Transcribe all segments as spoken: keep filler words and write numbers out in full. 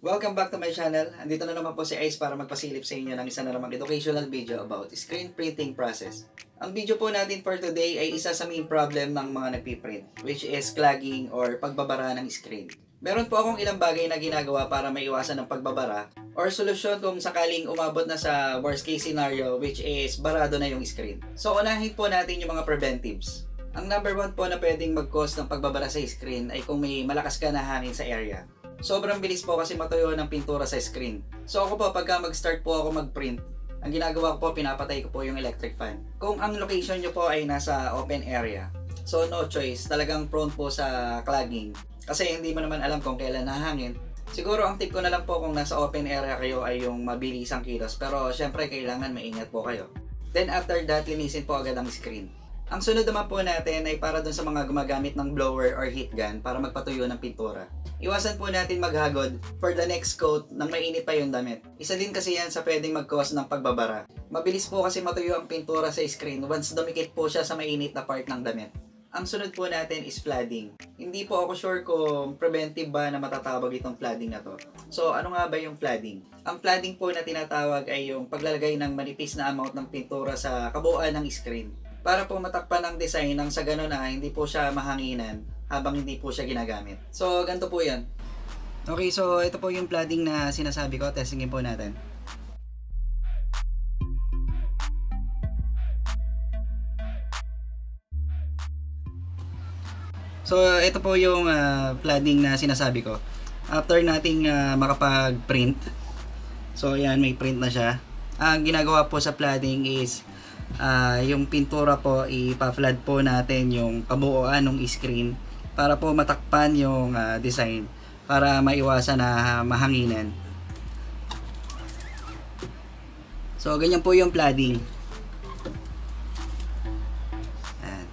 Welcome back to my channel. Andito na naman po si Ace para magpasilip sa inyo ng isa na namang educational video about screen printing process. Ang video po natin for today ay isa sa main problem ng mga nagpiprint, which is clogging or pagbabara ng screen. Meron po akong ilang bagay na ginagawa para maiwasan ng pagbabara or solusyon kung sakaling umabot na sa worst case scenario, which is barado na yung screen. So unahin po natin yung mga preventives. Ang number one po na pwedeng mag-cause ng pagbabara sa screen ay kung may malakas ka na hangin sa area. Sobrang bilis po kasi matuyo ng pintura sa screen. So ako po, pagka mag-start po ako mag-print, ang ginagawa ko po, pinapatay ko po yung electric fan. Kung ang location nyo po ay nasa open area, so no choice, talagang prone po sa clogging. Kasi hindi mo naman alam kung kailan nahangin. Siguro ang tip ko na lang po kung nasa open area kayo ay yung mabilis ang kilos. Pero syempre kailangan maingat po kayo. Then after that, linisin po agad ang screen. Ang sunod naman po natin ay para dun sa mga gumagamit ng blower or heat gun para magpatuyo ng pintura. Iwasan po natin maghagod for the next coat nang mainit pa yung damit. Isa din kasi yan sa pwedeng mag-cause ng pagbabara. Mabilis po kasi matuyo ang pintura sa screen once dumikit po siya sa mainit na part ng damit. Ang sunod po natin is flooding. Hindi po ako sure kung preventive ba na matatawag itong flooding na to. So ano nga ba yung flooding? Ang flooding po na tinatawag ay yung paglalagay ng manipis na amount ng pintura sa kabuuan ng screen. Para po matakpan ang design nang sa gano'n na hindi po siya mahanginan habang hindi po siya ginagamit. So, ganito po yan. Okay, so ito po yung flooding na sinasabi ko. Testingin po natin. So, ito po yung uh, flooding na sinasabi ko. After nating uh, makapag-print, so yan, may print na siya. Ang ginagawa po sa flooding is Uh, yung pintura po, ipa-flood po natin yung kabuuan ng screen para po matakpan yung uh, design para maiwasan na mahanginan. So ganyan po yung flooding. Ayan.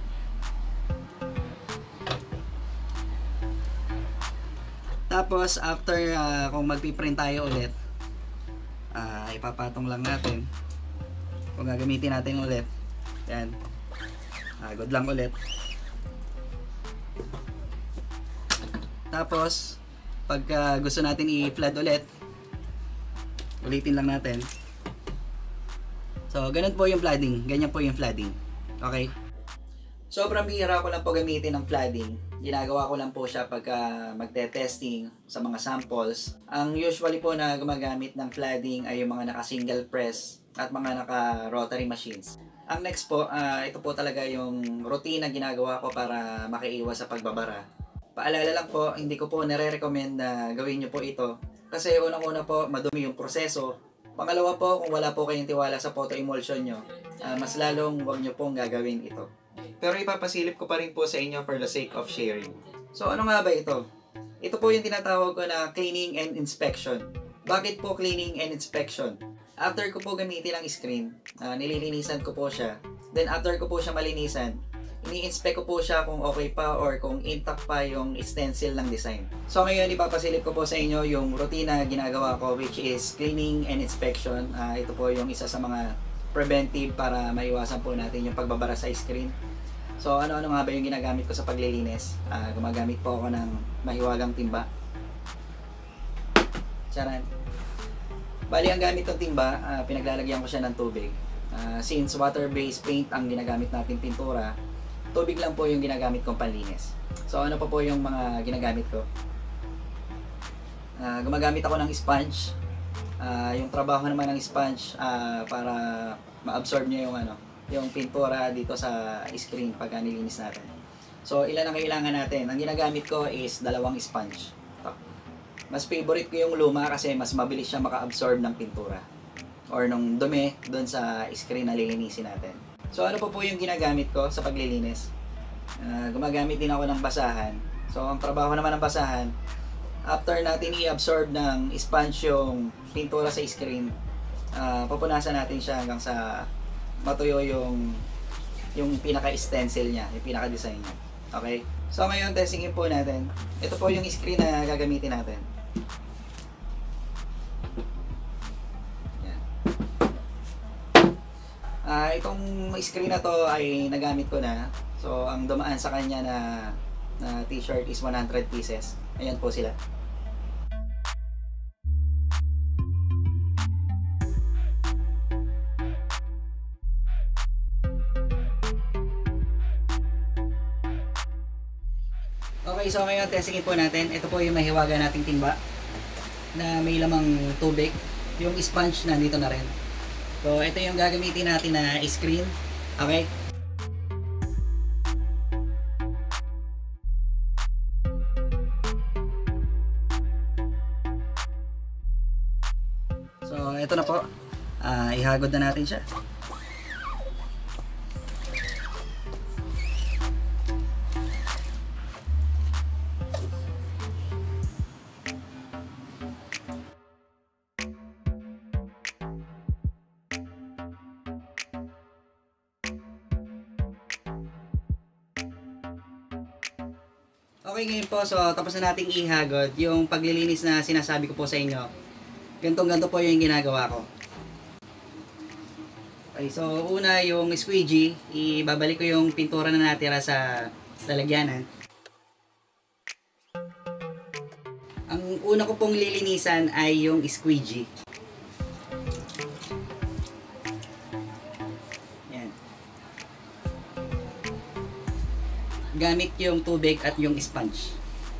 Tapos after uh, kung magpiprint tayo ulit, uh, ipapatong lang natin. Kung gagamitin natin ulit, yan, agod lang ulit. Tapos pagka gusto natin i-flood ulit, ulitin lang natin. So ganun po yung flooding, ganyan po yung flooding. Okay, sobrang bihira ko lang po gamitin ng flooding. Ginagawa ko lang po siya pagka magte-testing sa mga samples. Ang usually po na gumagamit ng flooding ay yung mga naka single press at mga naka-rotary machines. Ang next po, uh, ito po talaga yung routine na ginagawa ko para makaiwas sa pagbabara. Paalala lang po, hindi ko po nare-recommend na gawin nyo po ito. Kasi unang-una po, madumi yung proseso. Pangalawa po, kung wala po kayong tiwala sa photo emulsion nyo, uh, mas lalong huwag nyo pong gagawin ito. Pero ipapasilip ko pa rin po sa inyo for the sake of sharing. So ano nga ba ito? Ito po yung tinatawag ko na cleaning and inspection. Bakit po cleaning and inspection? After ko po gamitin ang screen, uh, nililinisan ko po siya. Then after ko po siya malinisan, ini-inspect ko po siya kung okay pa or kung intact pa yung stencil ng design. So ngayon ipapasilip ko po sa inyo yung routine na ginagawa ko, which is cleaning and inspection. Uh, ito po yung isa sa mga preventive para maiwasan po natin yung pagbabara sa screen. So ano-ano nga ba yung ginagamit ko sa paglilinis? Uh, gumagamit po ako ng mahiwagang timba. Charan. Bali, ang gamit ng timba, uh, pinaglalagyan ko siya ng tubig. Uh, since water-based paint ang ginagamit natin pintura, tubig lang po yung ginagamit kong panlinis. So ano pa po yung mga ginagamit ko? Uh, gumagamit ako ng sponge. Uh, yung trabaho naman ng sponge uh, para ma-absorb niya yung, ano, yung pintura dito sa screen pag nilinis natin. So ilan ang kailangan natin? Ang ginagamit ko is dalawang sponge. Mas favorite ko yung luma kasi mas mabilis siya maka-absorb ng pintura or nung dumi doon sa screen na lilinisin natin. So ano po po yung ginagamit ko sa paglilinis? Uh, gumagamit din ako ng basahan. So ang trabaho naman ng basahan, after natin i-absorb ng sponge yung pintura sa screen, uh, pupunasan natin siya hanggang sa matuyo yung yung pinaka-stencil niya, yung pinaka-design niya. Okay? So ngayon testingin po natin. Ito po yung screen na gagamitin natin. Yan. Uh, itong screen na to ay nagamit ko na. So ang dumaan sa kanya na, na t-shirt is one hundred pieces. Ayan po sila. Okay, so ngayon testingin po natin. Ito po yung mahiwaga nating timba na may lamang tubig. Yung sponge nandito na rin. So ito yung gagamitin natin na screen. Okay. So ito na po. Uh, ihagod na natin siya. Okay, ngayon po, so tapos na nating ihagod yung paglilinis na sinasabi ko po sa inyo. Gantong-ganto po yung ginagawa ko. Okay, so una yung squeegee, ibabalik ko yung pintura na natira sa lalagyanan. Ang una ko pong lilinisan ay yung squeegee. Gamit yung tubig at yung sponge.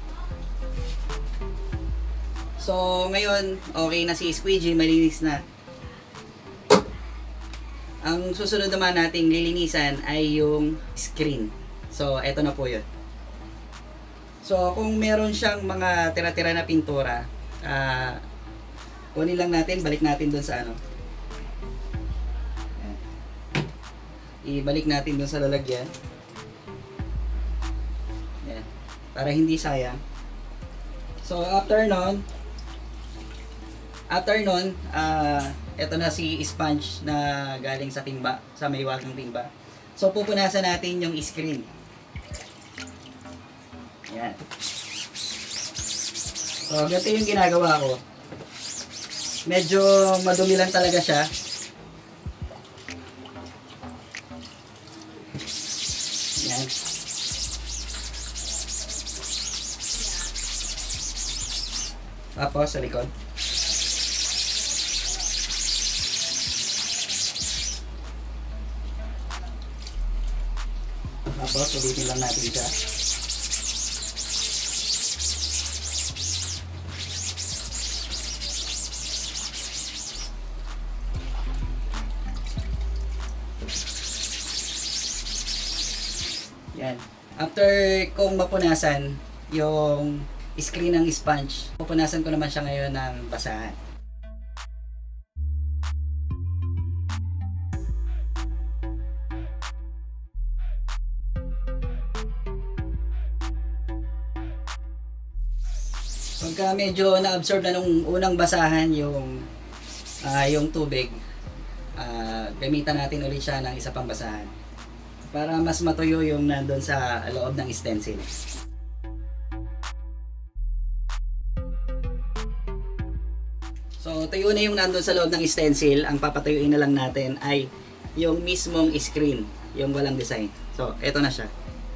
So ngayon okay na si squeegee, malinis na. Ang susunod naman nating lilinisan ay yung screen. So eto na po yun. So kung meron siyang mga tira-tira na pintura, uh, kunin lang natin, balik natin dun sa ano. Ayan. Ibalik natin dun sa lalagyan. Para hindi sayang. So after nun, after nun, uh, ito na si sponge na galing sa timba, sa may wagang timba. So pupunasan natin yung screen. Yan. So ganito yung ginagawa ko. Medyo madumi lang talaga siya. Yan. Tapos sa likod. Tapos ulitin lang natin siya. Yan. After kong mapunasan yung screen ng sponge, pupunasan ko naman siya ngayon ng basahan. Pagka medyo na-absorb na nung unang basahan yung uh, yung tubig, uh, gamitan natin ulit siya ng isa pang basahan para mas matuyo yung nandun sa loob ng stencil. So, tuyo na yung nandun sa loob ng stencil. Ang papatuyuin na lang natin ay yung mismong screen, yung walang design. So, eto na siya.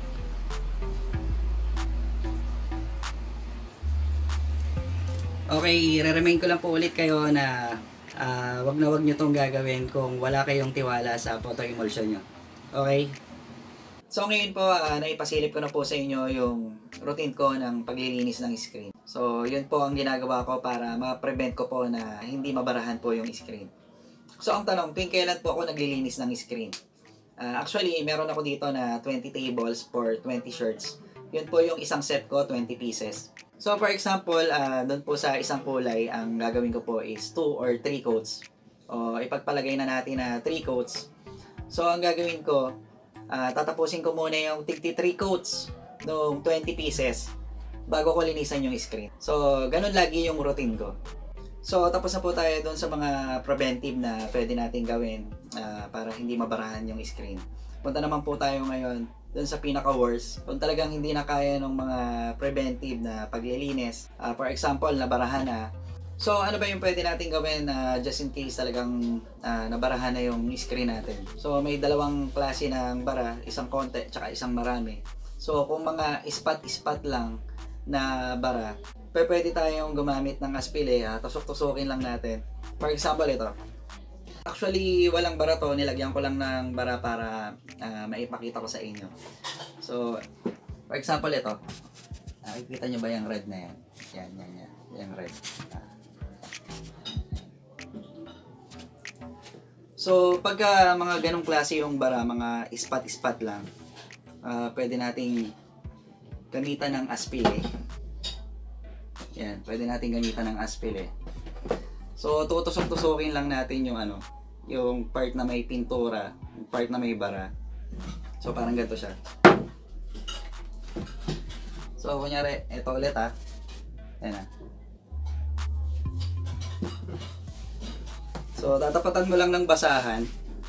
Okay, re-remind ko lang po ulit kayo na uh, wag na wag nyo itong gagawin kung wala kayong tiwala sa photo emulsion nyo. Okay? So ngayon po, uh, naipasilip ko na po sa inyo yung routine ko ng paglilinis ng screen. So yun po ang ginagawa ko para ma-prevent ko po na hindi mabarahan po yung screen. So ang tanong, tuwing kailan po ako naglilinis ng screen? Uh, actually, meron ako dito na twenty tables for twenty shirts. Yun po yung isang set ko, twenty pieces. So for example, uh, doon po sa isang kulay, ang gagawin ko po is two or three coats. O ipagpalagay na natin na three coats. So ang gagawin ko, Uh, tatapusin ko muna yung tigti three coats ng twenty pieces bago ko linisan yung screen. So, ganun lagi yung routine ko. So, tapos na po tayo doon sa mga preventive na pwede natin gawin uh, para hindi mabarahan yung screen. Punta naman po tayo ngayon doon sa pinaka-worst. Kung talagang hindi na kaya ng mga preventive na paglilinis, uh, for example, nabarahan na. So, ano ba yung pwede natin gawin na uh, just in case talagang uh, nabarahan na yung screen natin? So, may dalawang klase ng bara, isang konti, tsaka isang marami. So, kung mga ispat-ispat lang na bara, pwede tayong gumamit ng aspile, ha? Tusok-tusokin lang natin. For example, ito. Actually, walang bara to, nilagyan ko lang ng bara para uh, maipakita ko sa inyo. So, for example, ito. Nakikita nyo ba yung red na yan? Yan, yan, yan. Yung red. Ah. So, pagka mga ganong klase yung bara, mga ispat-ispat lang, uh, pwede nating gamitan ng aspile. Yan, pwede nating gamitan ng aspile. So, tutusok-tusokin lang natin yung ano, yung part na may pintura, yung part na may bara. So, parang ganito siya. So, kunyari, ito ulit ha. Yan ha. So, tatapatan mo lang ng basahan.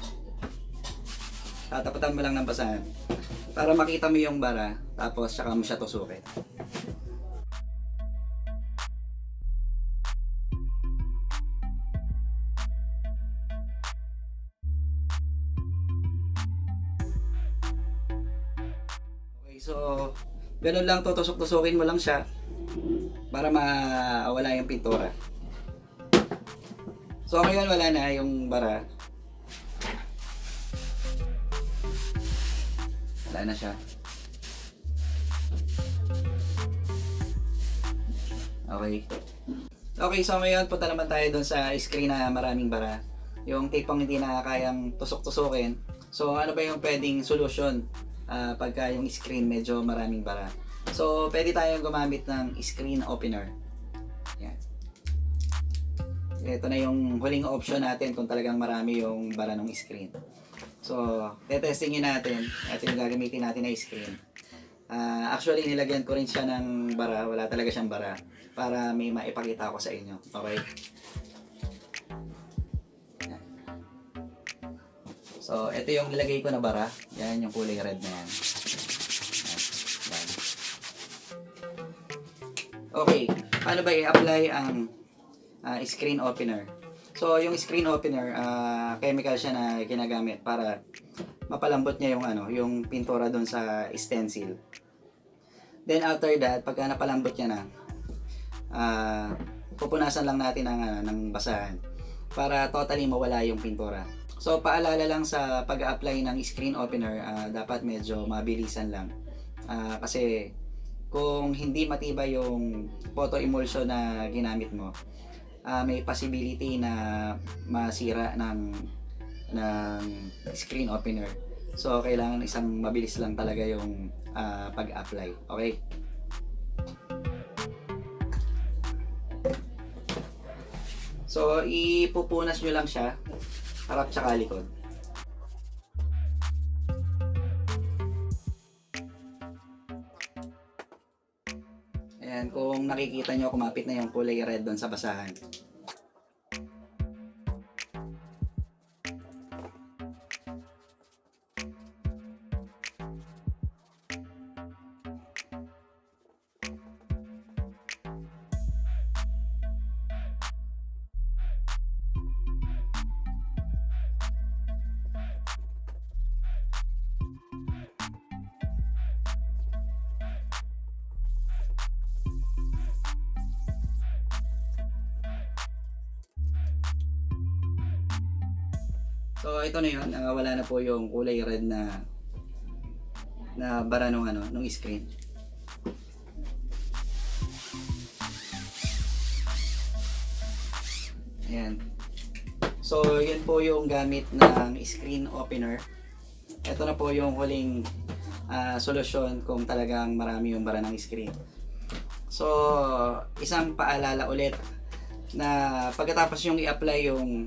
Tatapatan mo lang ng basahan. Para makita mo yung bara, tapos saka mo siya tusukin. Okay, so, ganun lang, tutusok-tusukin mo lang siya para mawala yung pintura. So ngayon wala na yung bara. Wala na siya. Okay. Okay, so ngayon punta naman tayo dun sa screen na maraming bara. Yung tipong hindi na kayang tusok-tusukin. So ano ba yung pwedeng solusyon uh, pagka yung screen medyo maraming bara? So pwede tayong gumamit ng screen opener. Yan. Ito na yung huling option natin kung talagang marami yung bara ng screen. So, tetestingin natin. Ito yung gagamitin natin na screen. Uh, actually, nilagyan ko rin siya ng bara. Wala talaga siyang bara. Para may maipakita ko sa inyo. Okay? Yan. So, ito yung nilagay ko na bara. Yan yung kulay red na yan. Yan. Okay. Paano ba i-apply ang Uh, screen opener? So yung screen opener, uh, chemical siya na ginagamit para mapalambot niya yung ano, yung pintura doon sa stencil. Then after that, pagka napalambot niya na, uh, pupunasan lang natin ng, uh, ng basahan para totally mawala yung pintura. So paalala lang sa pag-apply ng screen opener, uh, dapat medyo mabilisan lang. Uh, kasi kung hindi matibay yung photo emulsion na ginamit mo, Uh, may possibility na masira ng ng screen opener. So kailangan isang mabilis lang talaga yung uh, pag-apply. Okay? So ipupunas nyo lang siya harap tsaka likod. Ayan, kung nakikita nyo, kumapit na yung kulay red doon sa basahan. So ito na yun, uh, wala na po yung kulay red na na bara nung ano, nung screen. Ayan. So yun po yung gamit ng screen opener. Ito na po yung huling uh, solusyon kung talagang marami yung bara ng screen. So isang paalala ulit na pagkatapos yung i-apply yung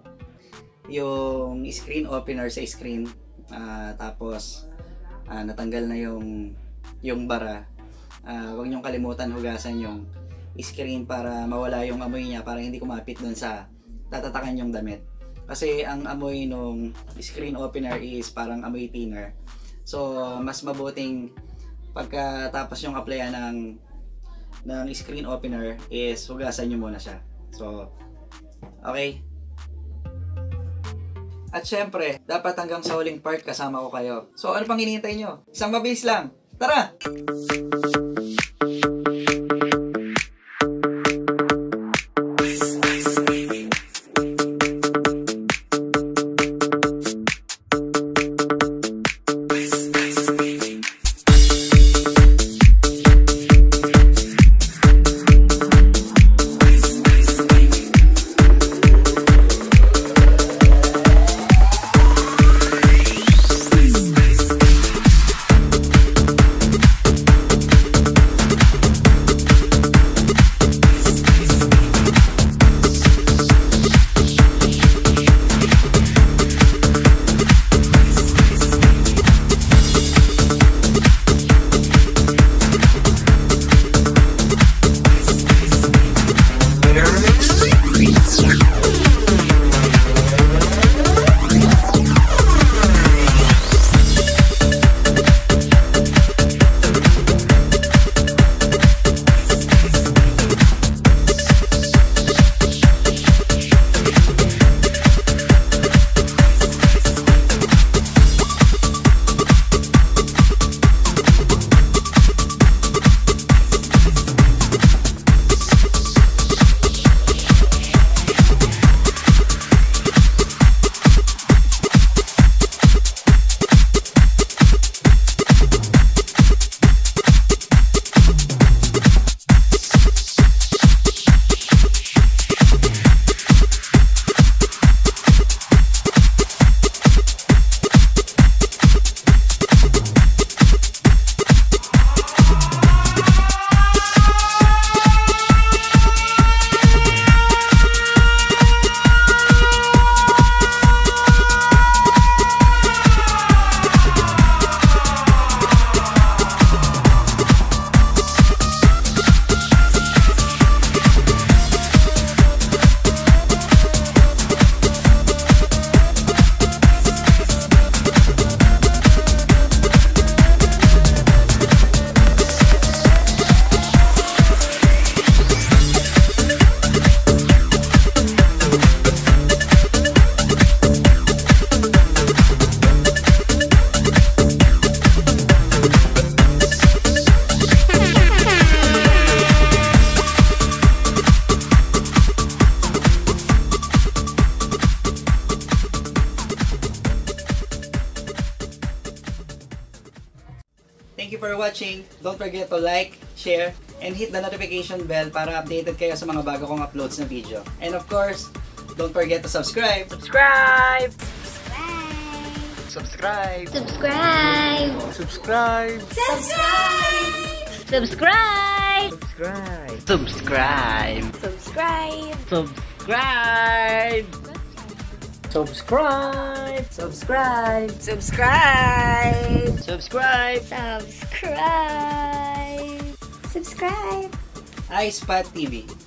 yung screen opener sa screen, uh, tapos uh, natanggal na yung yung bara, uh, huwag niyong kalimutan hugasan yung screen para mawala yung amoy niya, para hindi kumapit dun sa tatatakan yung damit. Kasi ang amoy nung screen opener is parang amoy thinner. So mas mabuting pagkatapos yung applyan ng ng screen opener is hugasan niyo muna siya. So okay. At syempre, dapat hanggang sa huling part kasama ko kayo. So ano pang hinihintay nyo? Isang mabilis lang. Tara! watching. Don't forget to like, share, and hit the notification bell para updated kayo sa mga bago kong uploads na video. And of course, don't forget to subscribe. Subscribe! Subscribe! Subscribe! Subscribe! Subscribe! Subscribe! Subscribe! Subscribe! Subscribe! Subscribe! Subscribe! Subscribe! Subscribe! Subscribe! Subscribe! Subscribe! iSpot T V.